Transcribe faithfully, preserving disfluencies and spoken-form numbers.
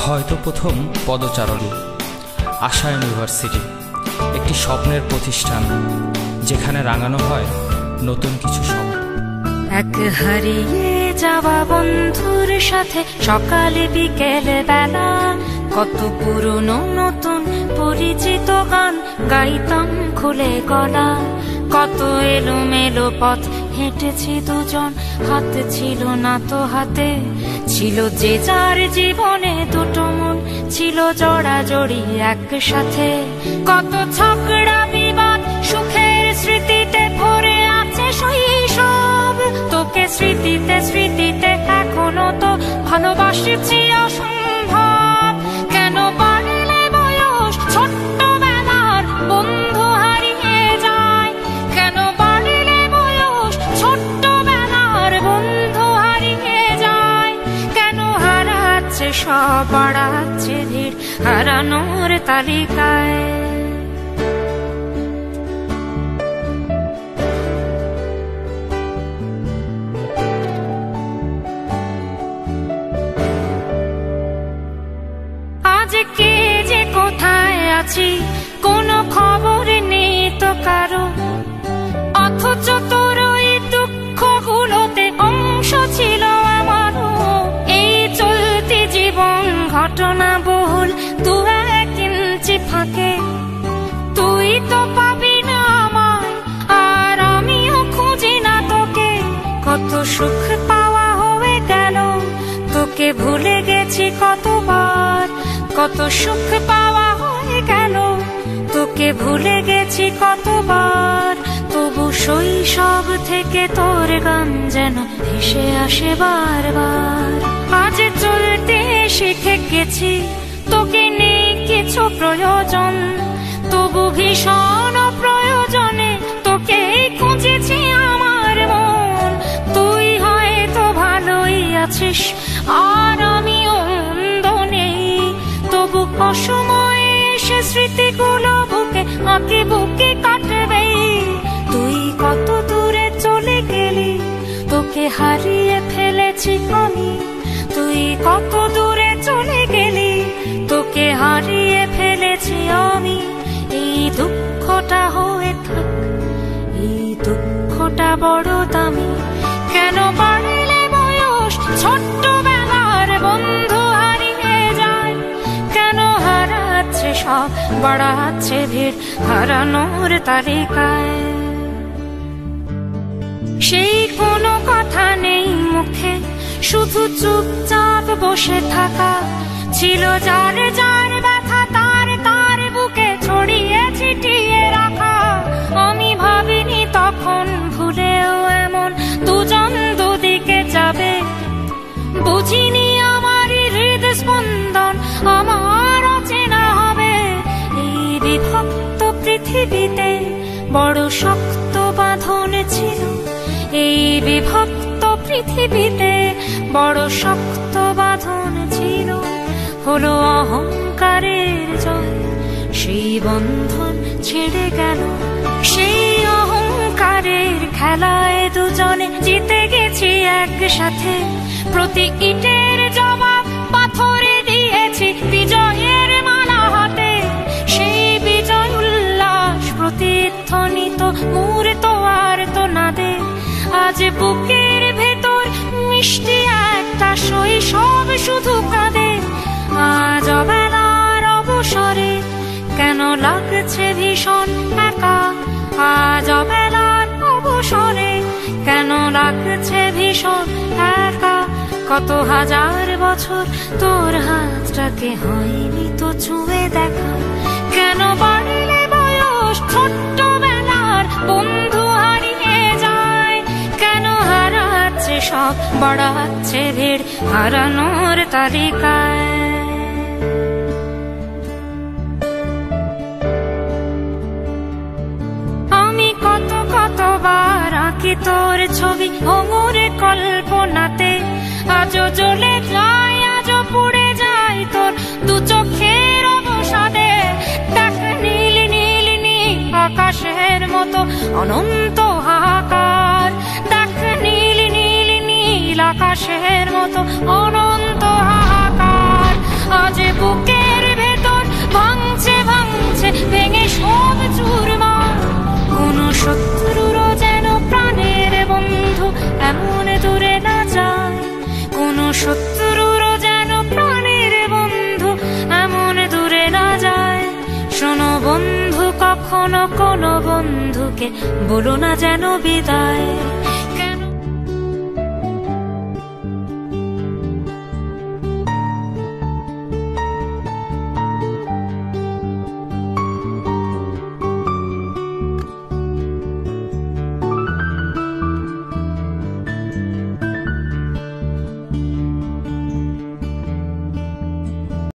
হয়তো প্রথম পদচারণী আশা ইউনিভার্সিটি, একটি স্বপ্নের প্রতিষ্ঠান যেখানে রাঙানো হয় নতুন কিছু স্বপ্ন। এক হারিয়ে যাওয়া বন্ধুর সাথে সকালে বিকেলে বেলা কত পুরনো নতুন পরিচিত গান গাইতাম খুলে গলা। কত এলোমেলো পথ হেঁটেছি দুজন, হাত ছিল না তো হাতে, ছিল যে যার জীবনে দুটো মন, ছিল জড়াজড়ি একসাথে। কত ঝগড়া বিবাদ সুখের স্মৃতিতে ভরে আছে শৈশব, তোকে স্মৃতিতে স্মৃতিতে এখনো তো ভালোবাসছি অসম্ভব। কেন বাড়লে বয়স ছোট্টবেলার বন্ধু হারিয়ে যায়, কেন বাড়লে বয়স ছোট্টবেলার বন্ধু হারিয়ে যায়, কেন হারাচ্ছে সব বাড়াচ্ছে ভিড় হারানোর তালিকায়। কে যে কোথায় আছি কোনো খবর নেই তো কারো, অথচ তোর ওই দুঃখগুলোতে অংশ ছিল আমারও। এই চলতি জীবন ঘটনা বহুল দু এক ইঞ্চি ফাঁকে, তুই তো পাবি না আমায় আর আমিও খুঁজি না তোকে। কত সুখ পাওয়া হয়ে গেল, তোকে ভুলে গেছি কতবার। কত সুখ পাওয়া হয়ে গেল, তোকে ভুলে গেছি কতবার। তবু শৈশব থেকে তোর গান যেন ভেসে আসে বারবার। আজ চলতে শিখে গেছি, তোকে নেই কিছু প্রয়োজন, তবু ভীষণ প্রয়োজনে তোকে খুঁজেছি আমার মন। তুই হয়তো ভালোই আছিস আর আমিও মন্দ নেই, তবু অসময়ে এসে স্মৃতিগুলো বুকে আঁকে বুকে কাটবে। তুই কত দূরে চলে গেলি, তোকে হারিয়ে ফেলেছি আমি। তুই কত দূরে চলে গেলি, তোকে হারিয়ে ফেলেছি আমি। এই দুঃখটা হয়ে থাক, এই দুঃখটা বড় দামি। কেন বাড়লে বয়স ছোট্টবেলার বন্ধু হারিয়ে যায়, কেন হারাচ্ছে সব বাড়াচ্ছে ভিড় হারানোর তালিকায়। সেই কোনো কথা নেই মুখে, শুধু চুপচাপ বসে থাকা। ছিল যার যার ব্যথা তার তার বুকে ছড়িয়ে ছিটিয়ে রাখা। আমি ভাবিনি তখন ভুলেও এমন দুজন দুদিকে যাবে, বুঝিনি আমার হৃদ স্পন্দন আমার অচেনা হবে। এই বিভক্ত পৃথিবীতে বড় শক্ত বাঁধন ছিল, এই বিভক্ত পৃথিবীতে বড় শক্ত বাঁধন ছিল। হলো অহংকারের জয়, সেই বন্ধন ছেড়ে গেল। সেই অহংকারের খেলায় দুজনে জিতে গেছি একসাথে। প্রতি ইটের জবাব পাথরে দিয়েছি বিজয়ের মালা হাতে। সেই বিজয় উল্লাস প্রতিধ্বনিত মূর্ত আর তো নাদে। আজ বুকের ভেতর মিষ্টি একটা শৈশব শুধু কাঁদে। আজ অবেলার অবসরে কেন লাগছে ভীষণ একা, আজ অবেলার অবসরে কেন লাগছে ভীষণ একা। কত হাজার বছর তোর হাতটাকে হয়নি তো ছুঁয়ে দেখা। কেন বাড়লে বয়স ছোট্টবেলার বন্ধু হারিয়ে যায়, কেন হারাচ্ছে সব বাড়াচ্ছে ভিড় হারানোর তালিকায়। আমি কত কতবার আঁকি তোর ছবি ভোমরে কল্পনাতে। আজও জ্বলে যায়, আজও পুড়ে যায় তোর দু চোখের অবসাদে। দেখ নীল নীল নীল আকাশের মতো অনন্ত হাহাকার। দেখ নীল নীল নীল আকাশের মতো অনন্ত হাহাকার। আজ তোকে বলো না যেন বিদায়।